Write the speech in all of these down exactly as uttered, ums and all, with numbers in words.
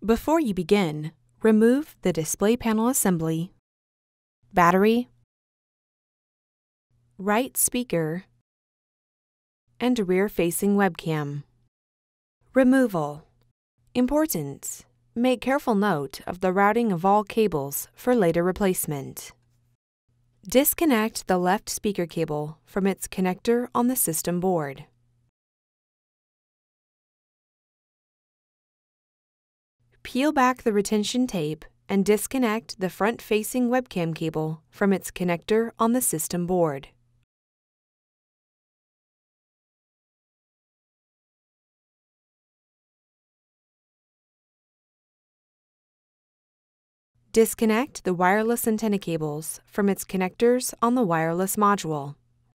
Before you begin, remove the display panel assembly, battery, right speaker, and rear-facing webcam. Removal. Important. Make careful note of the routing of all cables for later replacement. Disconnect the left speaker cable from its connector on the system board. Peel back the retention tape and disconnect the front-facing webcam cable from its connector on the system board. Disconnect the wireless antenna cables from its connectors on the wireless module.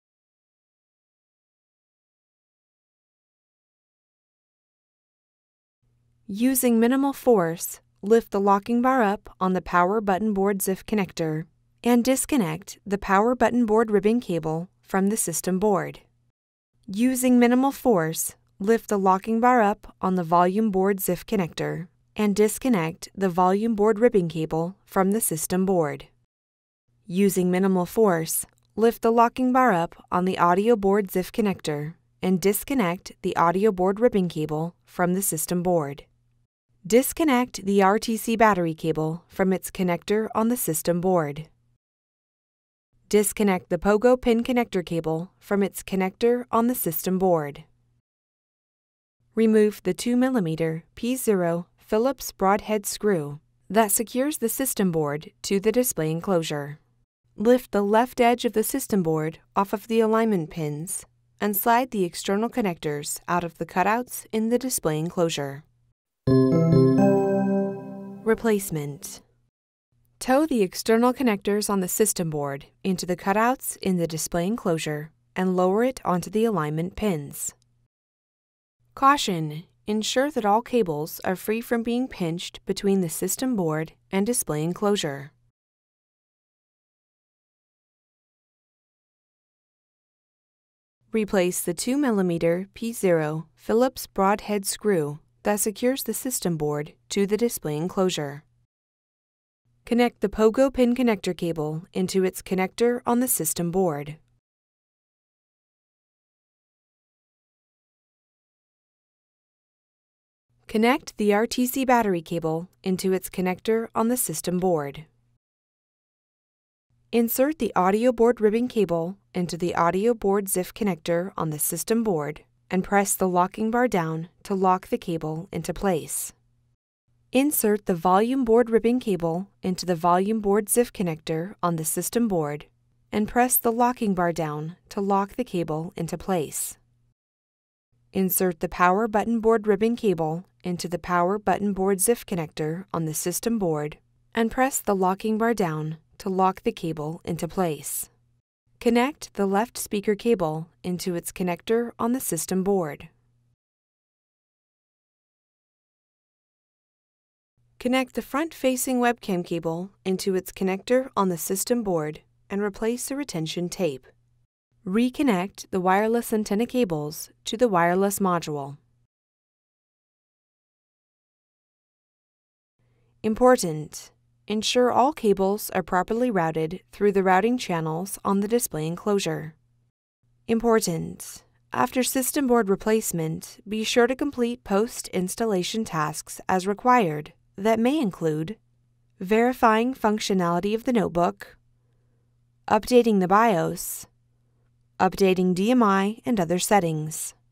Using minimal force, lift the locking bar up on the power button board Z I F connector and disconnect the power button board ribbon cable from the system board. Using minimal force, lift the locking bar up on the volume board Z I F connector and disconnect the volume board ribbon cable from the system board. Using minimal force, lift the locking bar up on the audio board Z I F connector and disconnect the audio board ribbon cable from the system board. Disconnect the R T C battery cable from its connector on the system board. Disconnect the pogo pin connector cable from its connector on the system board. Remove the two millimeter P zero Phillips broadhead screw that secures the system board to the display enclosure. Lift the left edge of the system board off of the alignment pins and slide the external connectors out of the cutouts in the display enclosure. Replacement. Tow the external connectors on the system board into the cutouts in the display enclosure and lower it onto the alignment pins. Caution! Ensure that all cables are free from being pinched between the system board and display enclosure. Replace the two millimeter P zero Phillips broadhead screw that secures the system board to the display enclosure. Connect the pogo pin connector cable into its connector on the system board. Connect the R T C battery cable into its connector on the system board. Insert the audio board ribbon cable into the audio board Z I F connector on the system board and press the locking bar down to lock the cable into place. Insert the volume board ribbon cable into the volume board Z I F connector on the system board and press the locking bar down to lock the cable into place. Insert the power button board ribbon cable into the power button board Z I F connector on the system board and press the locking bar down to lock the cable into place. Connect the left speaker cable into its connector on the system board. Connect the front-facing webcam cable into its connector on the system board and replace the retention tape. Reconnect the wireless antenna cables to the wireless module. Important! Ensure all cables are properly routed through the routing channels on the display enclosure. Important! After system board replacement, be sure to complete post-installation tasks as required that may include verifying functionality of the notebook, updating the BIOS, updating D M I and other settings.